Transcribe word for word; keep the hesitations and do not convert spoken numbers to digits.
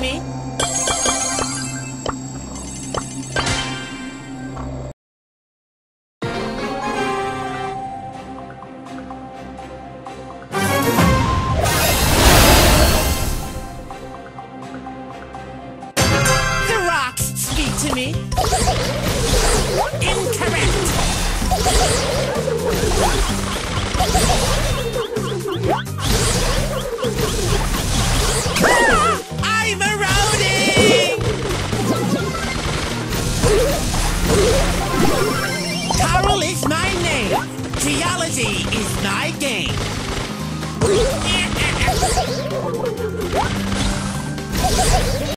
me. The rocks speak to me. Incorrect. I'm eroding! Coral is my name. Geology